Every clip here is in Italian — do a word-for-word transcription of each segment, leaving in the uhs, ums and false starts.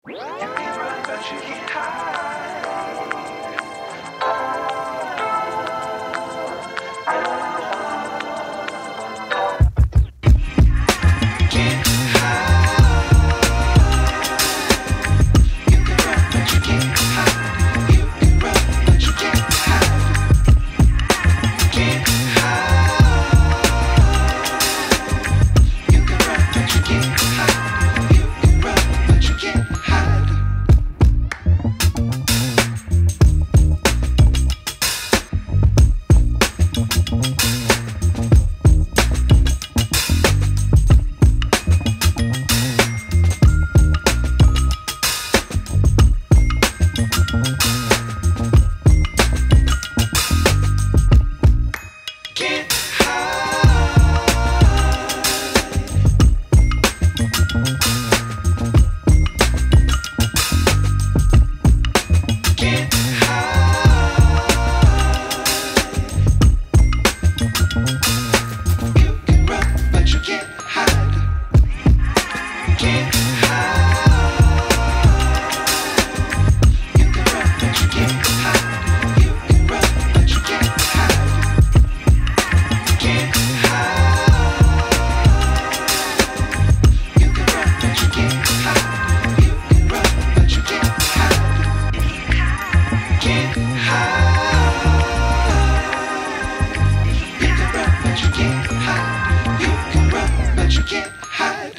You can run, but you can't hide. Can't hide. You can run, but you can't hide. You can run, but you can't hide. Can't hide. You can run, but you can't hide. You can run, but you can't hide. Can't hide. Can't hide. You can run, but you can't hide. Can't hide. You can run, but you can't hide. You can run, but you can't hide. Can't hide. You can run, but you can't hide. You can run, but you can't hide. Can't hide. You can run, but you can't hide. You can run, but you can't hide.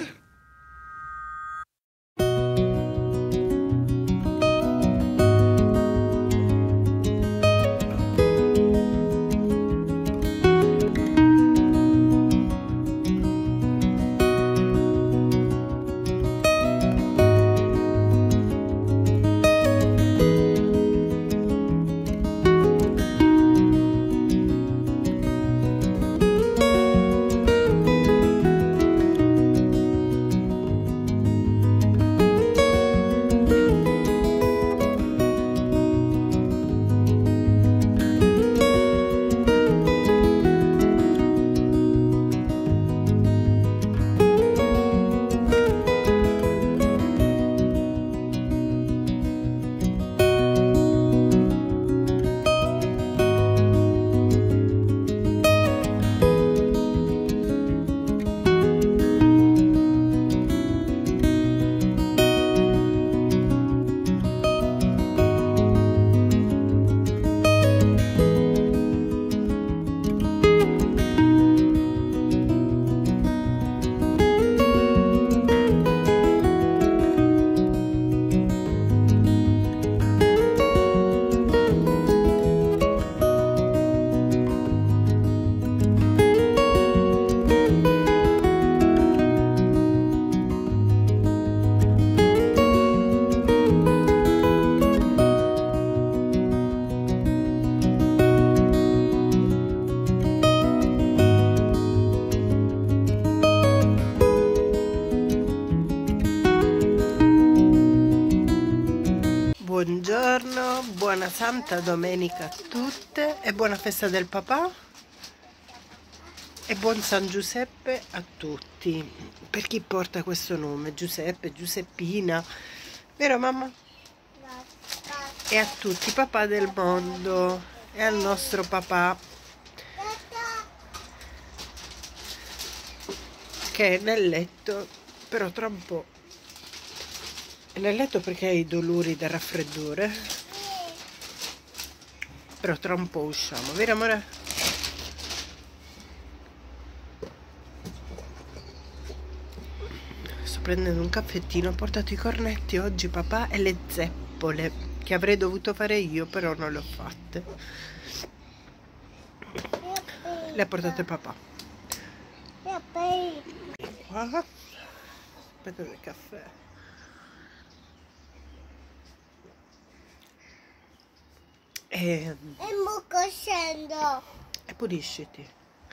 Buongiorno, buona Santa Domenica a tutte e buona festa del papà e buon San Giuseppe a tutti. Per chi porta questo nome, Giuseppe, Giuseppina, vero mamma? E a tutti i papà del mondo e al nostro papà che è nel letto, però tra un po'. È nel letto perché ha i dolori del raffreddore, però tra un po' usciamo, vero amore? Sto prendendo un caffettino, ho portato i cornetti oggi papà e le zeppole che avrei dovuto fare io, però non le ho fatte. Le ha portate papà. Qua aspetta del caffè. E, E mo coscendo. e pulisciti.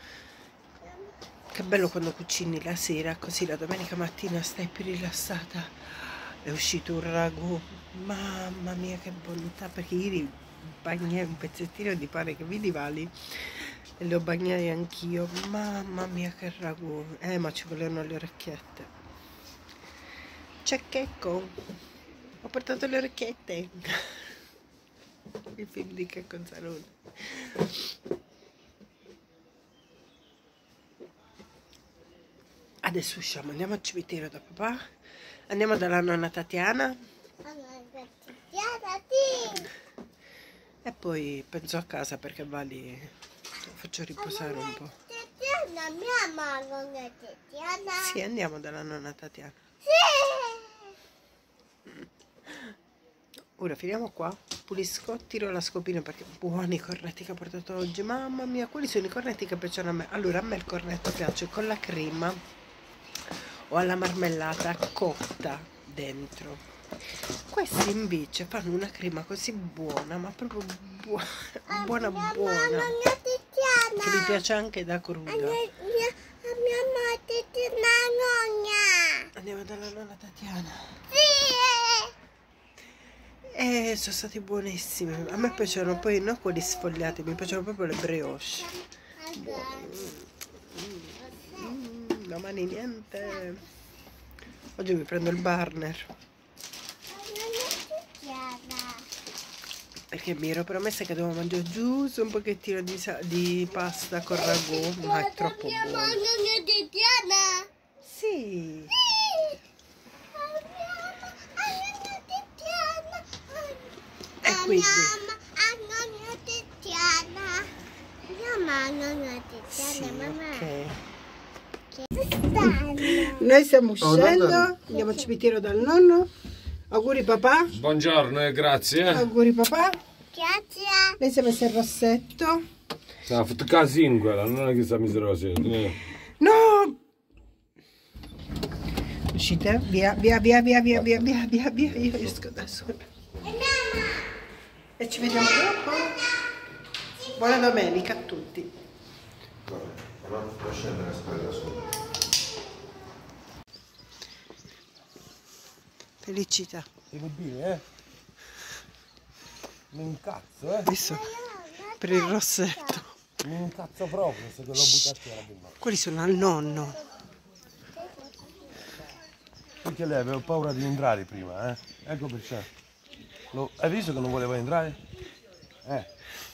Che bello quando cucini la sera, così la domenica mattina stai più rilassata. È uscito un ragù, mamma mia che bontà, perché ieri bagnai un pezzettino di pane che vidi Vali e lo bagnai anch'io. Mamma mia che ragù, eh ma ci volevano le orecchiette. C'è Checco, Ho portato le orecchiette. Il film di Checco Zalone. Adesso usciamo, andiamo al cimitero da papà, andiamo dalla nonna Tatiana e poi penso a casa perché va lì, lo faccio riposare un po'. mia mamma è Tatiana. Sì, andiamo dalla nonna Tatiana. Sì. Ora finiamo qua, pulisco, tiro la scopina perché buoni i cornetti che ho portato oggi. Mamma mia, quali sono i cornetti che piacciono a me? Allora, a me il cornetto piace con la crema o alla marmellata cotta dentro. Questi invece fanno una crema così buona, ma proprio buona, buona, buona, che mi piace anche da cruda. Andiamo dalla nonna Tatiana. E sono stati buonissimi. A me piacciono poi non quelli sfogliati, mi piacciono proprio le brioche. Mm, domani niente. Oggi mi prendo il burner. Perché mi ero promessa che dovevo mangiare giusto un pochettino di, di pasta con ragù, ma è troppo buono. Sì. E quindi ok. Noi stiamo uscendo, andiamo al cimitero dal nonno. Auguri papà. Buongiorno e grazie. Auguri papà. Grazie. Lei si è messo il rossetto. Si ha fatto casino quella, non è che si è messo il rossetto. No! Uscite? Via, via, via, via, via, via, via, via, via. Io esco da sola. E ci vediamo dopo. Buona domenica a tutti. Felicità. Devo dire, eh? Mi incazzo, eh? Visto? Per il rossetto. Mi incazzo proprio se te l'ho buttato alla prima. Quelli sono al nonno. Perché lei aveva paura di entrare prima, eh? Ecco perché. Lo... Hai visto che non voleva entrare? Eh.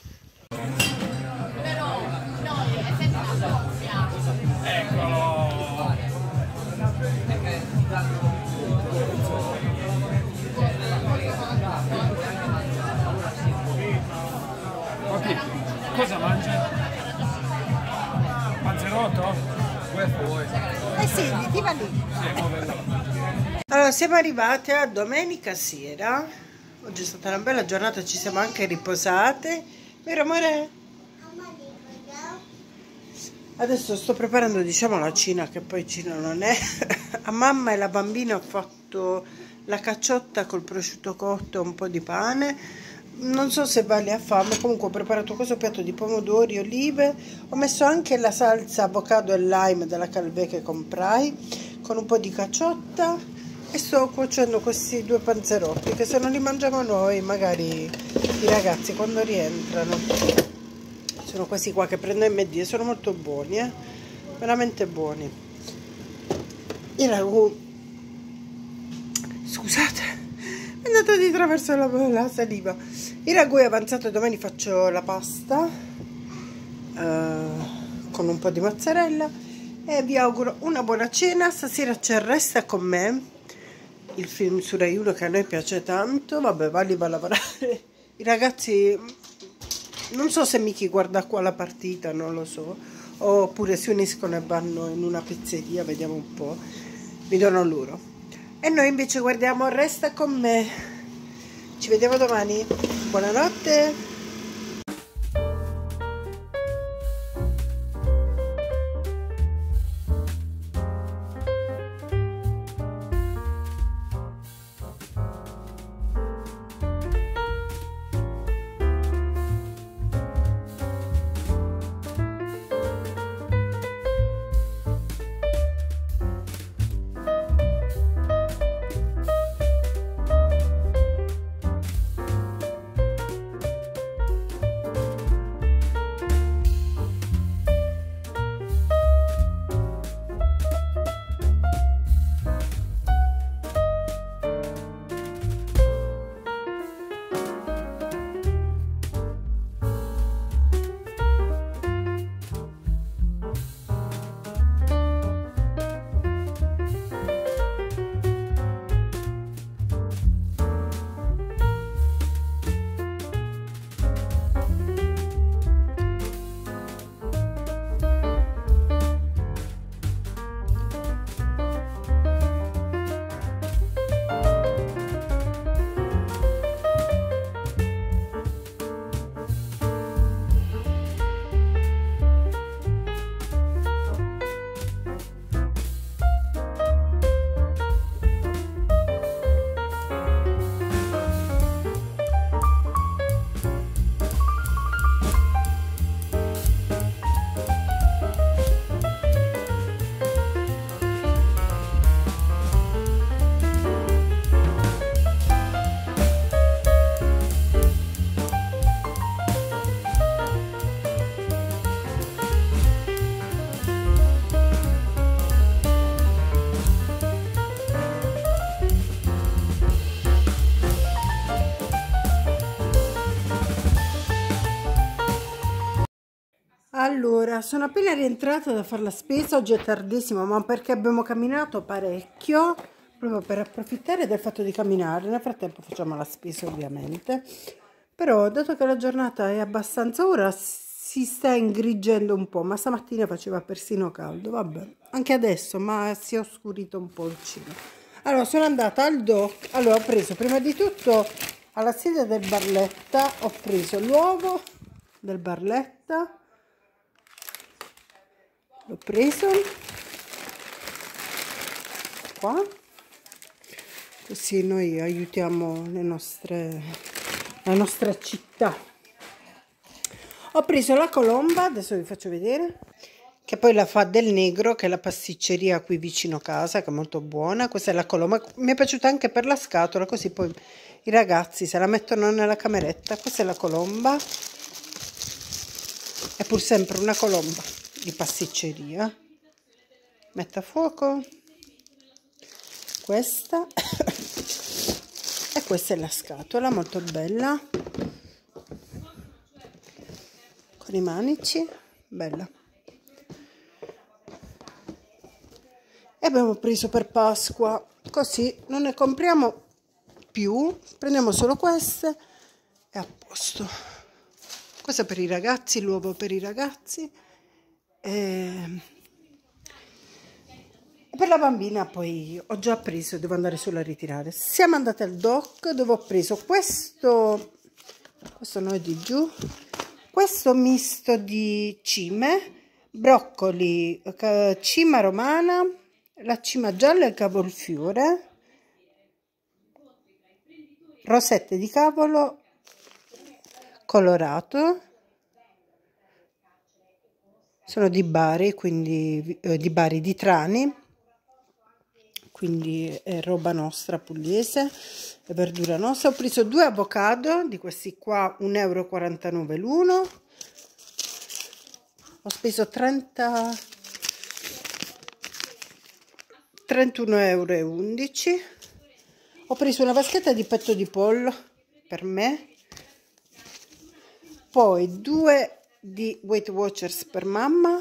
Cosa mangia? Panzerotto? Questo vuoi? Eh sì, ti va lì. Allora, siamo arrivati a domenica sera. Oggi è stata una bella giornata, ci siamo anche riposate. Vero amore? Adesso sto preparando, diciamo, la cena, che poi cena non è. A mamma e la bambina ho fatto la cacciotta col prosciutto cotto e un po' di pane. Non so se vale a fame, comunque ho preparato questo piatto di pomodori, olive, ho messo anche la salsa avocado e lime della Calvé che comprai, con un po' di cacciotta, e sto cuocendo questi due panzerotti, che se non li mangiamo noi, magari i ragazzi quando rientrano. Sono questi qua che prendo in media, sono molto buoni, eh? Veramente buoni. Il ragù, scusate, è andato di traverso la, la saliva. Il ragù è avanzato, domani faccio la pasta eh, con un po' di mozzarella e vi auguro una buona cena. Stasera c'è Resta con me, il film su Rai uno che a noi piace tanto. Vabbè, Vali va a lavorare. I ragazzi, non so se Miki guarda qua la partita, non lo so, oppure si uniscono e vanno in una pizzeria, vediamo un po', mi donano loro. E noi invece guardiamo Resta con me. Ci vediamo domani. Buonanotte. Allora, sono appena rientrata da fare la spesa, oggi è tardissimo, ma perché abbiamo camminato parecchio, proprio per approfittare del fatto di camminare. Nel frattempo facciamo la spesa ovviamente, però dato che la giornata è abbastanza, ora si sta ingrigendo un po', ma stamattina faceva persino caldo, vabbè, anche adesso, ma si è oscurito un po' il cielo. Allora, sono andata al doc, allora ho preso prima di tutto alla sede del Barletta, ho preso l'uovo del Barletta, l'ho preso qua, così noi aiutiamo le nostre, la nostra città. Ho preso la colomba, adesso vi faccio vedere, che poi la fa Del Negro, che è la pasticceria qui vicino casa, che è molto buona. Questa è la colomba, mi è piaciuta anche per la scatola, così poi i ragazzi se la mettono nella cameretta. Questa è la colomba, è pur sempre una colomba di pasticceria. Metto a fuoco questa e questa è la scatola, molto bella, con i manici, bella. E abbiamo preso per Pasqua, così non ne compriamo più, prendiamo solo queste e a posto. Questo per i ragazzi, l'uovo per i ragazzi. E per la bambina poi ho già preso, devo andare solo a ritirare. Siamo andate al doc dove ho preso questo, questo no è di giù, questo misto di cime, broccoli, cima romana, la cima gialla e il cavolfiore, rosette di cavolo colorato, sono di Bari, quindi eh, di Bari di Trani, quindi è roba nostra pugliese, è verdura nostra. Ho preso due avocado di questi qua, un euro e quarantanove l'uno, ho speso trenta, trentuno euro e undici. Ho preso una vaschetta di petto di pollo per me, poi due di Weight Watchers per mamma.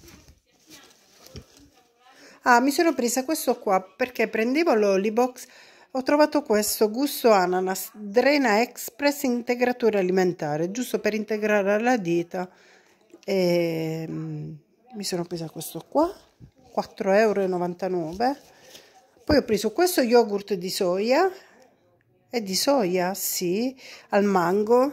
Ah, mi sono presa questo qua perché prendevo l'Olibox, ho trovato questo gusto ananas Drena Express integratore alimentare, giusto per integrare alla dieta, e mi sono presa questo qua, quattro euro e novantanove. Poi ho preso questo yogurt di soia, è di soia, sì, al mango,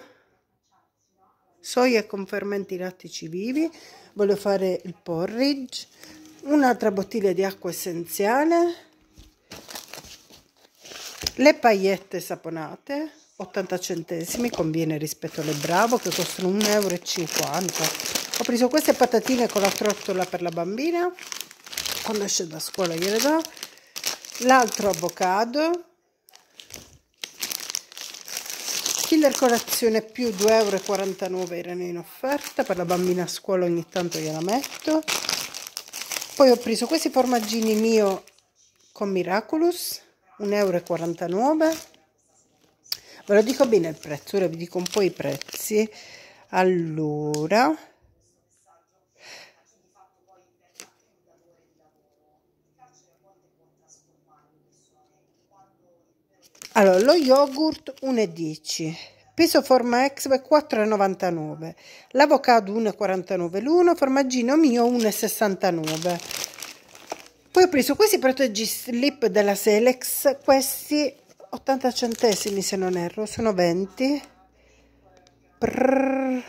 soia con fermenti lattici vivi. Voglio fare il porridge. Un'altra bottiglia di acqua essenziale, le paillette saponate, ottanta centesimi, conviene rispetto alle Bravo che costano un euro e cinquanta. Ho preso queste patatine con la trottola per la bambina, quando esce da scuola gliele do. L'altro avocado, Kinder colazione più due euro e quarantanove erano in offerta, per la bambina a scuola ogni tanto gliela metto. Poi ho preso questi formaggini mio con Miraculous, un euro e quarantanove. Ve lo dico bene il prezzo, ora vi dico un po' i prezzi. Allora, allora lo yogurt uno e dieci, peso forma Exve quattro e novantanove, l'avocado uno e quarantanove l'uno, formaggino mio uno e sessantanove. Poi ho preso questi proteggi slip della Selex, questi ottanta centesimi se non erro, sono venti. Prrr.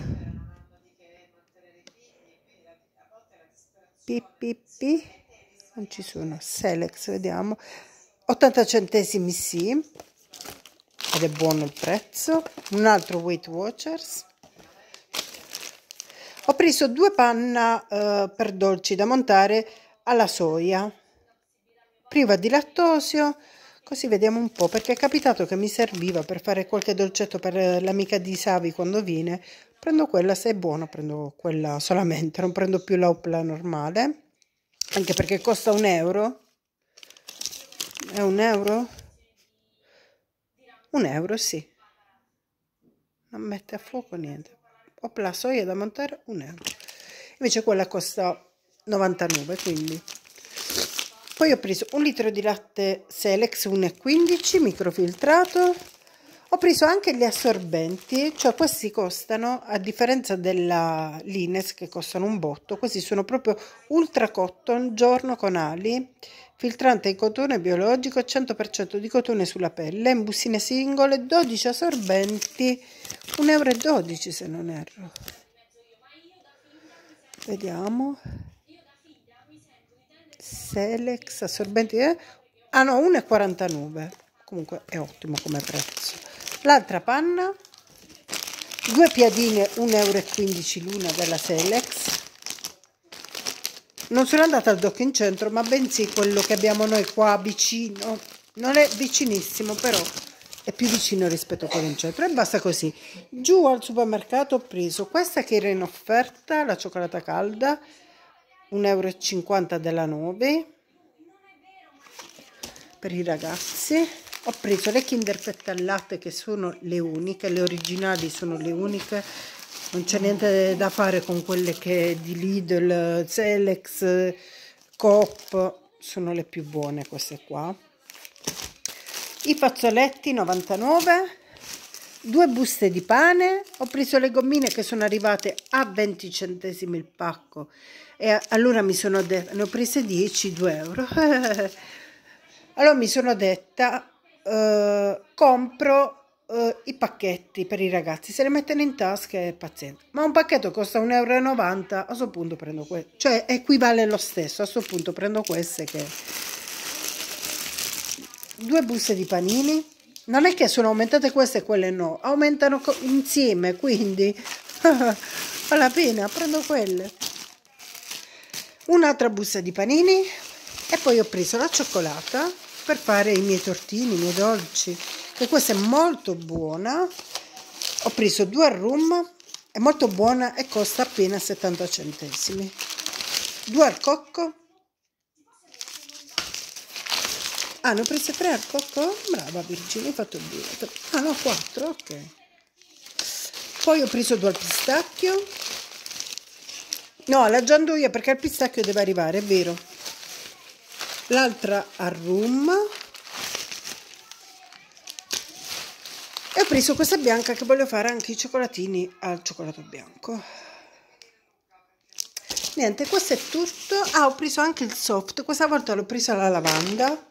Pippi, non ci sono, Selex, vediamo, ottanta centesimi sì, ed è buono il prezzo. Un altro Weight Watchers. Ho preso due panna eh, per dolci da montare alla soia, priva di lattosio, così vediamo un po', perché è capitato che mi serviva per fare qualche dolcetto per l'amica di Savi quando viene. Prendo quella, se è buona prendo quella solamente, non prendo più la Opla normale, anche perché costa un euro. È un euro? Un euro, sì. Non mette a fuoco niente. Opla soia da montare, un euro. invece quella costa novantanove, quindi. Poi ho preso un litro di latte Selex uno e quindici microfiltrato. Ho preso anche gli assorbenti, cioè questi costano, a differenza della Lines che costano un botto, questi sono proprio Ultra Cotton Giorno con ali, filtrante in cotone biologico, cento per cento di cotone sulla pelle, in bustine singole, dodici assorbenti, un euro e dodici se non erro. Vediamo. Selex assorbenti, eh? Ah no, uno e quarantanove, comunque è ottimo come prezzo. L'altra panna, due piadine, un euro e quindici l'una della Selex. Non sono andata al Doc in centro, ma bensì quello che abbiamo noi qua vicino. Non è vicinissimo, però è più vicino rispetto a quello in centro. E basta così. Giù al supermercato ho preso questa che era in offerta, la cioccolata calda, un euro e cinquanta della nove per i ragazzi. Ho preso le Kinder Pet al latte che sono le uniche, le originali sono le uniche, non c'è niente da fare con quelle che di Lidl, Selex, Coop, sono le più buone queste qua. I fazzoletti novantanove, due buste di pane, ho preso le gommine che sono arrivate a venti centesimi il pacco e allora mi sono detta, ne ho prese dieci, due euro. Allora mi sono detta, Uh, compro uh, i pacchetti per i ragazzi, se le mettono in tasca e pazienza, ma un pacchetto costa un euro e novanta, a questo punto prendo questo, cioè equivale lo stesso, a questo punto prendo queste che due buste di panini, non è che sono aumentate queste e quelle no, aumentano insieme, quindi vale la pena, prendo quelle. Un'altra busta di panini e poi ho preso la cioccolata per fare i miei tortini, i miei dolci, che questa è molto buona. Ho preso due al rum, è molto buona e costa appena settanta centesimi. Due al cocco. Ah, ne ho prese tre al cocco? Brava Virginia, hai fatto due. Ah no, quattro, ok. Poi ho preso due al pistacchio. No, la gianduia, perché il pistacchio deve arrivare, è vero. L'altra al rum e ho preso questa bianca che voglio fare anche i cioccolatini al cioccolato bianco. Niente, questo è tutto. Ah, ho preso anche il soft, questa volta l'ho presa alla lavanda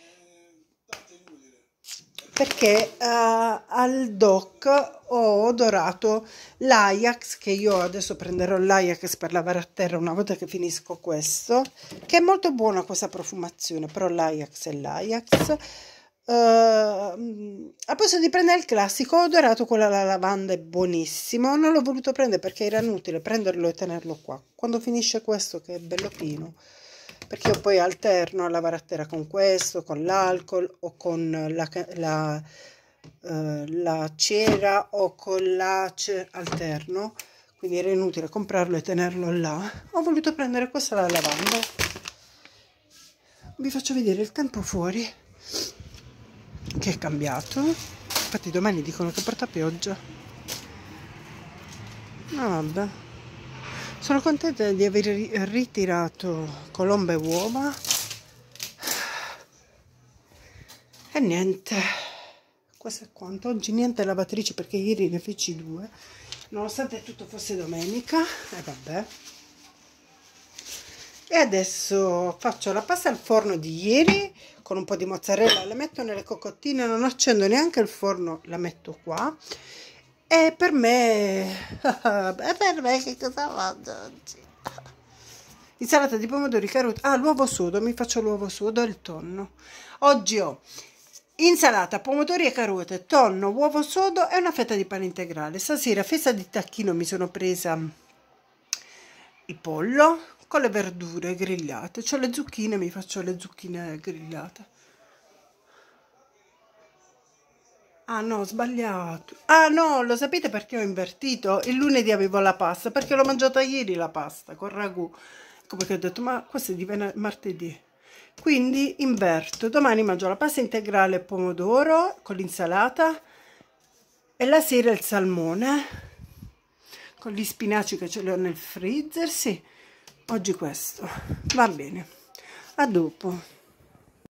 perché uh, al Doc ho odorato l'Ajax, che io adesso prenderò l'Ajax per lavare a terra una volta che finisco questo, che è molto buona questa profumazione, però l'Ajax è l'Ajax. Uh, a posto di prendere il classico, ho odorato quello alla lavanda, è buonissimo, non l'ho voluto prendere perché era inutile prenderlo e tenerlo qua, quando finisce questo che è bello pieno, perché io poi alterno a lavare a terra con questo, con l'alcol o con la, la, uh, la cera o con l'ace, alterno, quindi era inutile comprarlo e tenerlo là. Ho voluto prendere questa alla lavanda. Vi faccio vedere il tempo fuori che è cambiato, infatti domani dicono che porta pioggia. No, vabbè. Sono contenta di aver ritirato colombe e uova e niente, questo è quanto. Oggi niente lavatrici perché ieri ne feci due, nonostante tutto fosse domenica, e eh, vabbè. E adesso faccio la pasta al forno di ieri con un po' di mozzarella, la metto nelle cocottine, non accendo neanche il forno, la metto qua. E per me, e per me che cosa mangio oggi? Insalata di pomodori, carote, ah, l'uovo sodo, mi faccio l'uovo sodo e il tonno. Oggi ho insalata, pomodori e carote, tonno, uovo sodo e una fetta di pane integrale. Stasera, festa di tacchino, mi sono presa il pollo con le verdure grigliate. C'ho le zucchine, mi faccio le zucchine grigliate. Ah no, ho sbagliato. Ah no, lo sapete perché ho invertito? Il lunedì avevo la pasta, perché l'ho mangiata ieri la pasta con ragù. Ecco perché ho detto, ma questo è di martedì. Quindi inverto. Domani mangio la pasta integrale e pomodoro con l'insalata e la sera il salmone con gli spinaci che ce li ho nel freezer, sì. Oggi questo. Va bene. A dopo.